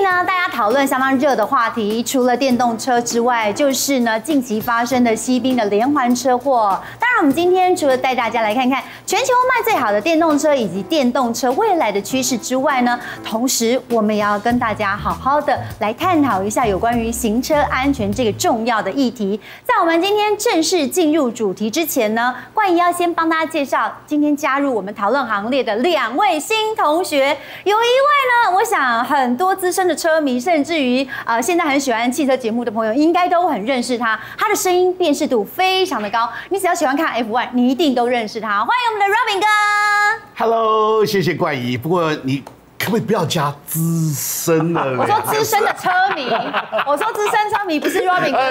呢，大家讨论相当热的话题，除了电动车之外，就是呢近期发生的西滨的连环车祸。当然，我们今天除了带大家来看看全球卖最好的电动车以及电动车未来的趋势之外呢，同时我们也要跟大家好好的来探讨一下有关于行车安全这个重要的议题。在我们今天正式进入主题之前呢，冠仪要先帮大家介绍今天加入我们讨论行列的2位新同学。有一位呢，我想很多资深的车迷，甚至于现在很喜欢汽车节目的朋友，应该都很认识他。他的声音辨识度非常的高，你只要喜欢看 F1， 你一定都认识他。欢迎我们的 Robin 哥。 Hello， 谢谢冠仪。不过你可不可以不要加资深的？ 我说资深的车迷，我说资深车迷，不是 Robin 哥。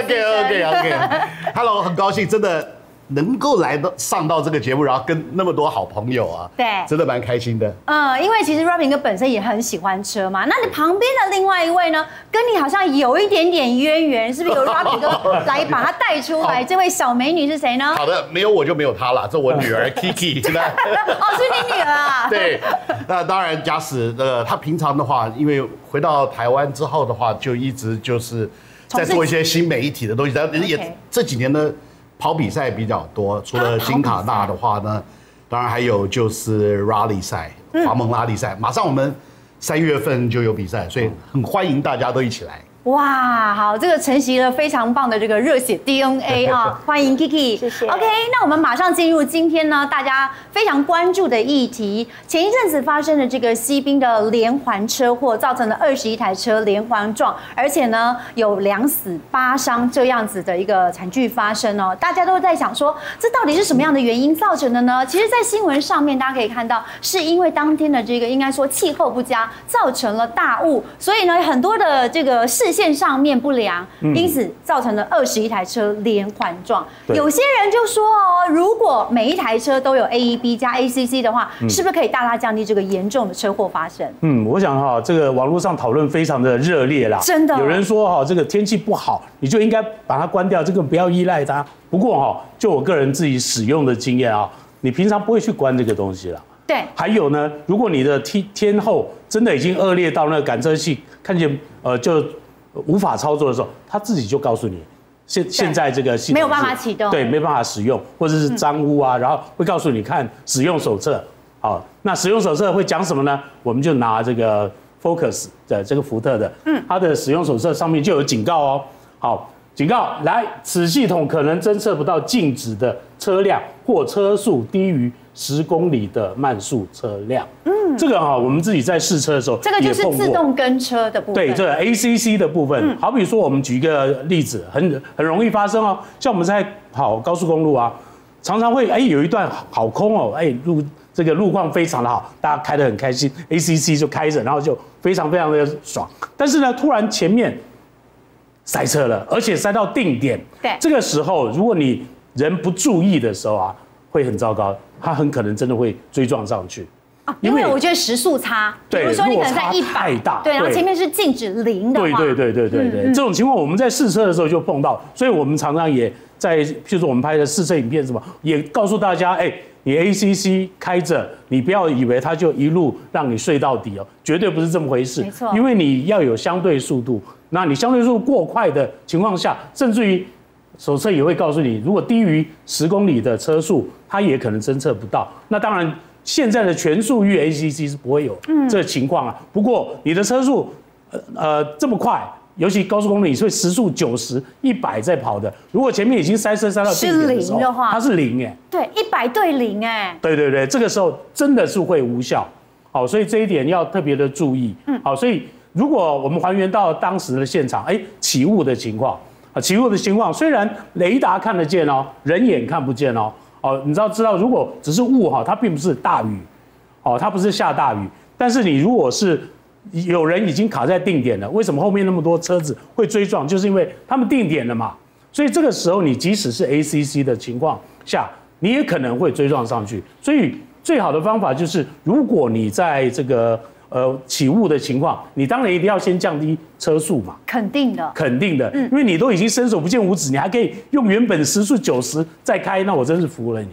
OK。Hello， 很高兴，真的能够上到这个节目，然后跟那么多好朋友啊， 对， 真的蛮开心的。 因为其实 Robin 哥本身也很喜欢车嘛。那你旁边的另外一位呢，跟你好像有一点点渊源，是不是由 Robin 哥来把他带出来？这位小美女是谁呢？ 好的，没有我就没有她了，这我女儿 Kiki。 哦，是你女儿啊？ 对，那当然，假使她平常的话，因为回到台湾之后的话，就一直就是在做一些新媒体的东西，但也这几年呢。跑比赛比较多，除了金卡纳的话呢，当然还有就是 Rally 赛，华盟拉力赛。马上我们3月份就有比赛，所以很欢迎大家都一起来。 哇，好，这个承袭了非常棒的这个热血 DNA 啊！欢迎 Kiki， 谢谢。 OK， 那我们马上进入今天呢大家非常关注的议题。前一阵子发生的这个西滨的连环车祸，造成了21台车连环撞，而且呢有2死8伤这样子的一个惨剧发生哦。大家都在想说，这到底是什么样的原因造成的呢？其实，在新闻上面大家可以看到，是因为当天的这个应该说气候不佳，造成了大雾，所以呢很多的这个视线上面不良，因此造成了21台车连环撞。有些人就说哦，如果每一台车都有 AEB 加 ACC 的话，是不是可以大大降低这个严重的车祸发生？ 我想哈，这个网络上讨论非常的热烈啦。 真的， 有人说哈，这个天气不好，你就应该把它关掉，这个不要依赖它。不过哈，就我个人自己使用的经验啊，你平常不会去关这个东西啦。 对。 还有呢，如果你的天候真的已经恶劣到那个感测器看见就无法操作的时候，他自己就告诉你，现在这个系统没有办法启动， 对，没办法使用，或者是脏污啊，然后会告诉你看使用手册。好，那使用手册会讲什么呢？我们就拿这个 Focus 的这个福特的，它的使用手册上面就有警告哦。好，警告来，此系统可能侦测不到静止的车辆或车速低于10公里的慢速车辆。这个我们自己在试车的时候， 这个就是自动跟车的部分。 对，这 ACC 的部分，好比说我们举一个例子，很容易发生哦。像我们在跑高速公路啊，常常会有一段好空哦，这个路况非常的好，大家开得很开心 ，ACC 就开着，然后就非常非常的爽。但是呢，突然前面塞车了，而且塞到定点。 对， 这个时候如果你人不注意的时候啊，会很糟糕，他很可能真的会追撞上去。 因为我觉得时速差，比如说你可能在100，对，然后前面是静止0的话， 对，这种情况我们在试车的时候就碰到，所以我们常常也在，譬如说我们拍的试车影片什么，也告诉大家，你 ACC 开着，你不要以为它就一路让你睡到底哦，绝对不是这么回事， 没错， 因为你要有相对速度，那你相对速度过快的情况下，甚至于手册也会告诉你，如果低于10公里的车速，它也可能侦测不到，那当然。现在的全速域 ACC 是不会有这个情况啊。不过你的车速这么快，尤其高速公路你是时速90、100在跑的，如果前面已经塞车塞到定点的时候，它是0 对，100对0 对，这个时候真的是会无效。好，所以这一点要特别的注意。好，所以如果我们还原到当时的现场，起雾的情况起雾的情况，虽然雷达看得见哦，人眼看不见哦。你知道，如果只是雾它并不是大雨，它不是下大雨。但是你如果是有人已经卡在定点了，为什么后面那么多车子会追撞？就是因为他们定点了嘛。所以这个时候你即使是 ACC 的情况下，你也可能会追撞上去。所以最好的方法就是，如果你在这个起雾的情况，你当然一定要先降低车速嘛， 肯定的， 因为你都已经伸手不见五指，你还可以用原本时速90再开，那我真是服了你。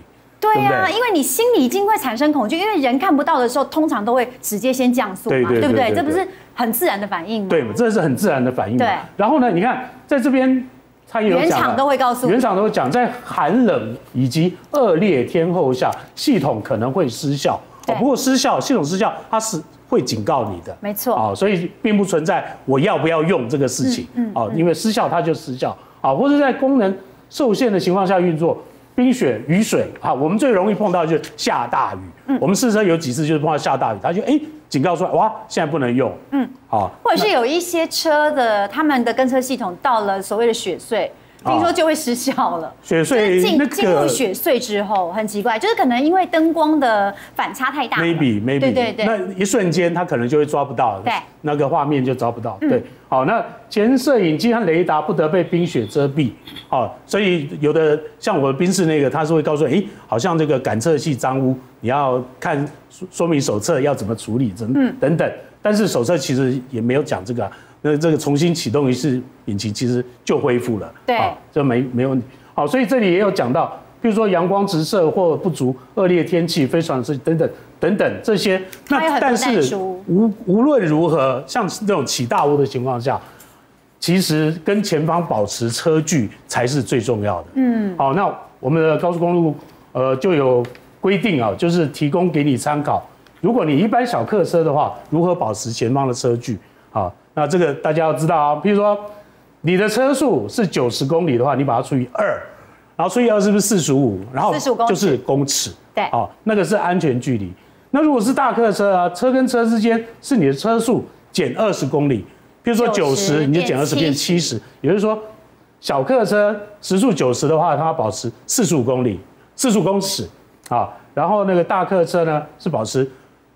对啊，因为你心里已经会产生恐惧，因为人看不到的时候，通常都会直接先降速嘛，对不对？这不是很自然的反应吗？ 对，这是很自然的反应。对。然后呢，你看在这边，他也有讲， 原厂都会告诉你， 原厂都会讲，在寒冷以及恶劣天候下，系统可能会失效。不过系统失效，它是会警告你的， 没错。 所以并不存在我要不要用这个事情。因为失效它就失效。或者在功能受限的情况下运作。冰雪、雨水，我们最容易碰到就是下大雨。我们试车有几次就是碰到下大雨，他就警告说，哇，现在不能用。 或者是有一些车的他们的跟车系统到了所谓的雪隧，听说就会失效了。 雪隧进入雪隧之后，很奇怪，就是可能因为灯光的反差太大 ，maybe， 对，那一瞬间它可能就会抓不到， 对， 那个画面就抓不到，对。好，那前摄影机和雷达不得被冰雪遮蔽，所以有的像我的宾士那个，它是会告诉好像这个感测器脏污，你要看说明手册要怎么处理，等等。但是手册其实也没有讲这个，那这个重新启动一次引擎，其实就恢复了， 对， 这没问题。好，所以这里也有讲到，比如说阳光直射或不足、恶劣天气、非常时等等这些。那但是无论如何，像这种起大雾的情况下，其实跟前方保持车距才是最重要的。好，那我们的高速公路就有规定啊，就是提供给你参考。如果你一般小客车的话，如何保持前方的车距？那这个大家要知道啊。比如说你的车速是90公里的话，你把它除以2，然后除以2是不是45？然后就是公尺。 对， 那个是安全距离。那如果是大客车啊，车跟车之间是你的车速减20公里，比如说90，你就减20变70，也就是说小客车时速90的话，它要保持45公里、45公尺然后那个大客车呢是保持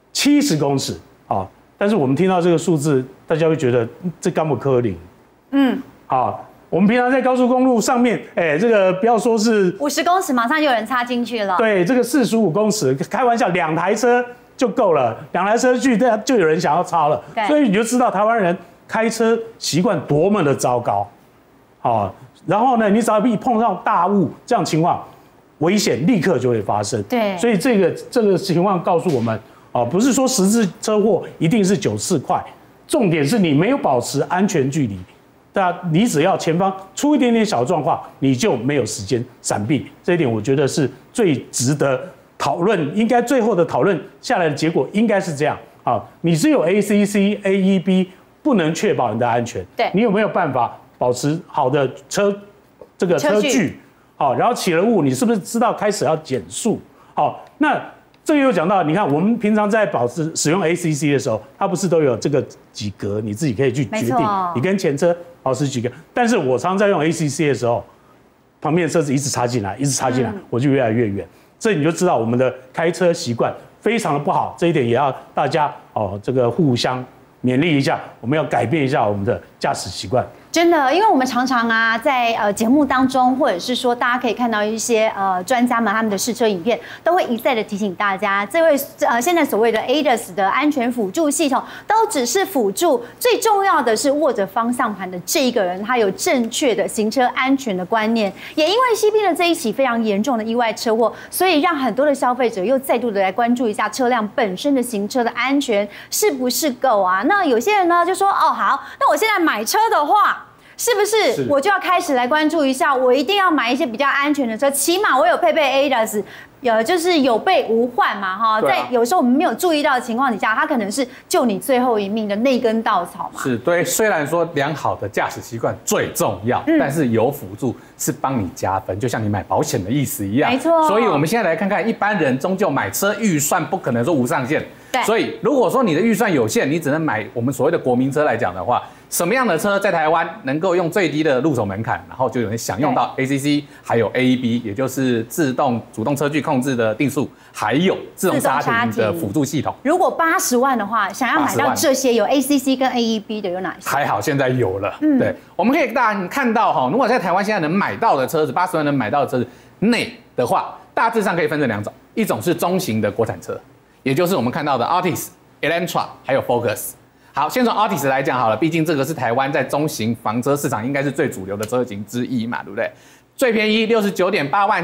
70公尺但是我们听到这个数字，大家会觉得这干不可能。我们平常在高速公路上面，这个不要说是 50公尺，马上就有人插进去了。 对，这个45公尺，开玩笑，2台车就够了，2台车距就有人想要超了。所以你就知道台湾人开车习惯多么的糟糕。然后呢，你只要一碰到大雾这样情况，危险立刻就会发生。 对， 所以这个情况告诉我们，不是说10次车祸一定是9次快，重点是你没有保持安全距离。你只要前方出一点点小状况，你就没有时间闪避。这一点我觉得是最值得讨论，应该最后的讨论下来的结果应该是这样。你只有 ACC、AEB 不能确保你的安全。 对， 你有没有办法保持好的车距？然后起了雾，你是不是知道开始要减速？那这个又讲到，你看我们平常在使用 ACC 的时候，它不是都有这个几格，你自己可以去决定，你跟前车保持几格。但是我常在用 ACC 的时候，旁边的车子一直插进来，我就越来越远。这你就知道我们的开车习惯非常的不好，这一点也要大家这个互相勉励一下，我们要改变一下我们的驾驶习惯。 真的，因为我们常常在节目当中，或者是说大家可以看到一些专家们他们的试车影片，都会一再的提醒大家，这位现在所谓的 ADAS 的安全辅助系统都只是辅助，最重要的是握着方向盘的这一个人，他有正确的行车安全的观念。也因为 CP 的这一起非常严重的意外车祸，所以让很多的消费者又再度的来关注一下车辆本身的行车的安全是不是够啊？那有些人呢就说，好，那我现在买车的话，是不是我就要开始来关注一下？我一定要买一些比较安全的车，起码我有配备 ADAS， 就是有备无患嘛，在有时候我们没有注意到的情况底下，它可能是救你最后一命的那根稻草嘛。 是对，虽然说良好的驾驶习惯最重要，但是有辅助是帮你加分，就像你买保险的意思一样。 没错。 所以我们现在来看看，一般人终究买车预算不可能说无上限。所以如果说你的预算有限，你只能买我们所谓的国民车来讲的话，什么样的车在台湾能够用最低的入手门槛，然后就有人享用到 ACC， 还有 AEB， 也就是自动主动车距控制的定速，还有自动刹停的辅助系统。 如果80万的话，想要买到这些有 ACC 跟 AEB 的有哪些？ 还好现在有了。对，我们可以大家看到如果在台湾现在能买到的车子，80万能买到的车子内的话，大致上可以分成2种，一种是中型的国产车，也就是我们看到的 Altis、Elantra 还有 Focus。好，先从 Altis 来讲好了，毕竟这个是台湾在中型房车市场应该是最主流的车型之一嘛，对不对？最便宜69.8万起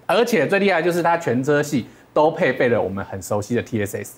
而且最厉害就是它全车系都配备了我们很熟悉的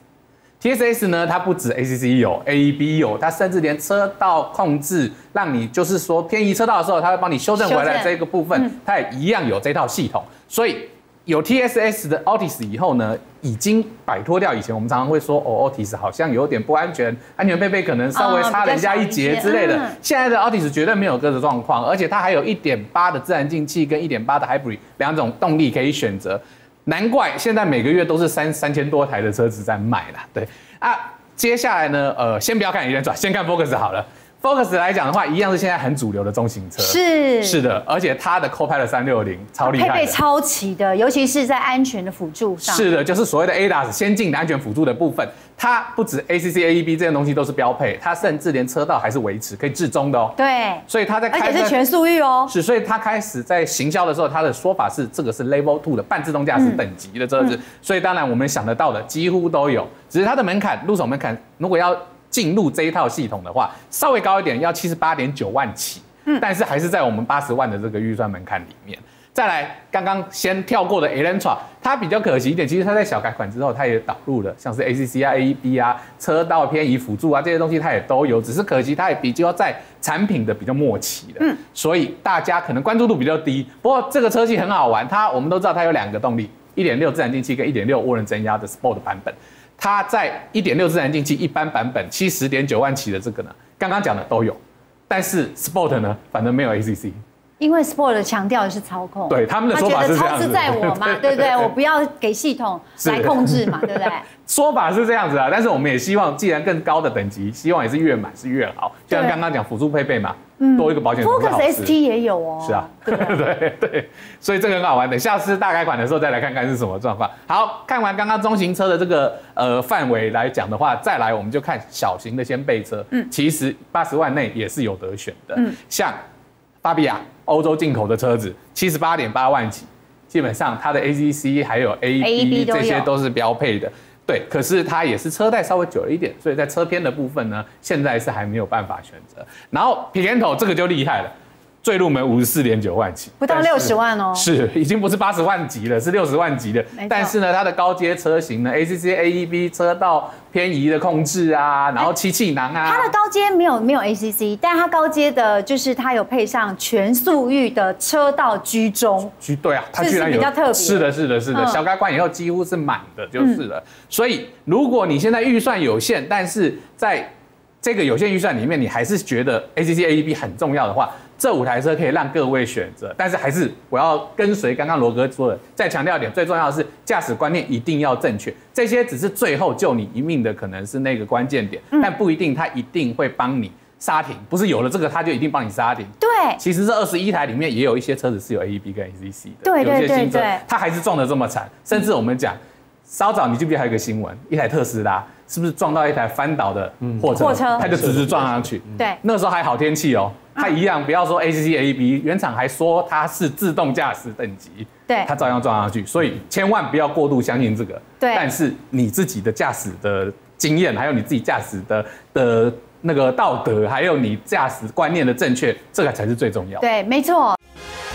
TSS。TSS 呢，它不止 ACC 有 AEB 有，它甚至连车道控制，让你就是说偏移车道的时候，它会帮你修正回来这个部分，它也一样有这套系统。所以有 TSS 的 Altis 以后呢，已经摆脱掉以前我们常常会说Altis 好像有点不安全，安全配备可能稍微差人家一截之类的。现在的 Altis 绝对没有这个状况，而且它还有 1.8 的自然进气跟 1.8 的 Hybrid 2种动力可以选择。难怪现在每个月都是3000多台的车子在卖啦。对啊，接下来呢，先不要看Elantra，先看 Focus 好了。Focus 来讲的话，一样是现在很主流的中型车。是的，而且它的 Copilot 360超厉害的， 配备超齐的，尤其是在安全的辅助上。 是的，就是所谓的 ADAS 先进的安全辅助的部分，它不止 ACC、AEB 这些东西都是标配，它甚至连车道还是维持可以至中的哦。 对， 所以它在而且是全速域哦。 是，所以它开始在行销的时候，它的说法是这个是 Level 2的半自动驾驶等级的车子，所以当然我们想得到的几乎都有，只是它的门槛入手门槛如果要进入这一套系统的话，稍微高一点，要78.9万起，但是还是在我们80万的这个预算门槛里面。再来，刚刚先跳过的 Elantra， 它比较可惜一点，其实它在小改款之后，它也导入了像是 ACC 啊、AEB 啊、车道偏移辅助啊这些东西，它也都有，只是可惜它也比较在产品的比较末期的，所以大家可能关注度比较低。不过这个车系很好玩，我们都知道它有2个动力，1.6自然进气跟1.6涡轮增压的 Sport 版本。它在1.6自然进气一般版本70.9万起的这个呢，刚刚讲的都有，但是 Sport 呢，反正没有 ACC。 因为 Sport 强调的是操控， 对他们的说法是这样子， 超是在我嘛，对不对？我不要给系统来控制嘛，对不对？ 说法是这样子啊，但是我们也希望，既然更高的等级，希望也是越满是越好。就像刚刚讲辅助配备嘛，多一个保险杠是好事。 Focus ST 也有哦。 是啊，对，所以这个很好玩。等下次大改款的时候再来看看是什么状况。好，看完刚刚中型车的这个范围来讲的话，再来我们就看小型的掀背车。其实80万内也是有得选的。像法比亚欧洲进口的车子，78.8万起，基本上它的 ACC 还有 AEB 这些都是标配的。对，可是它也是车代稍微久了一点，所以在车偏的部分呢，现在是还没有办法选择。然后 Picanto 这个就厉害了。最入门54.9万起， 不到60万哦， 是已经不是80万级了，是60万级的。但是呢，它的高阶车型呢 ，ACC、AEB 车道偏移的控制啊，然后7气囊啊， 它的高阶没有 ACC， 但它高阶的就是它有配上全速域的车道居中。 对啊，它居然有比较特别。 是的，小改款以后几乎是满的，就是了。所以如果你现在预算有限，但是在这个有限预算里面，你还是觉得 ACC、AEB 很重要的话，这5台车可以让各位选择。但是还是我要跟随刚刚罗哥说的，再强调一点，最重要的是驾驶观念一定要正确。这些只是最后救你一命的，可能是那个关键点，但不一定它一定会帮你刹停，不是有了这个它就一定帮你刹停。 对， 其实这21台里面也有一些车子是有 AEB 跟 ACC 的， 对， 有些新车它还是撞得这么惨，甚至我们讲。稍早，你记不记得还有一个新闻，一台特斯拉是不是撞到一台翻倒的货车，它就直直撞上去。 对， 那时候还好天气哦，它一样，不要说 ACC、AEB， 原厂还说它是自动驾驶等级， 对， 它照样撞上去，所以千万不要过度相信这个。 对， 但是你自己的驾驶的经验，还有你自己驾驶的那个道德，还有你驾驶观念的正确，这个才是最重要的。 对，没错。